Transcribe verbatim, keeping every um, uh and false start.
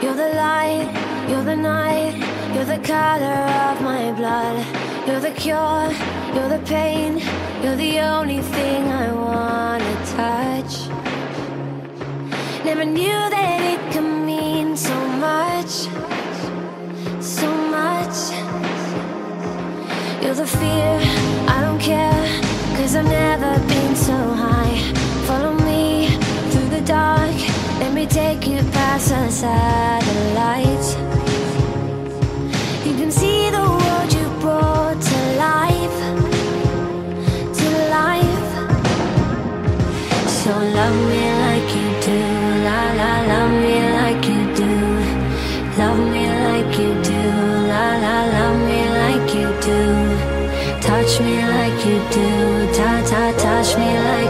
You're the light, you're the night, you're the color of my blood. You're the cure, you're the pain, you're the only thing I wanna touch. Never knew that it could mean so much, so much. You're the fear, I don't care, cause I've never been so high. Follow me through the dark, let me take you past the satellites. You can see the world you brought to life, to life. So love me like you do, la la, love me like you do. Love me like you do, la la, love me like you do. Touch me like you do, ta ta, touch me like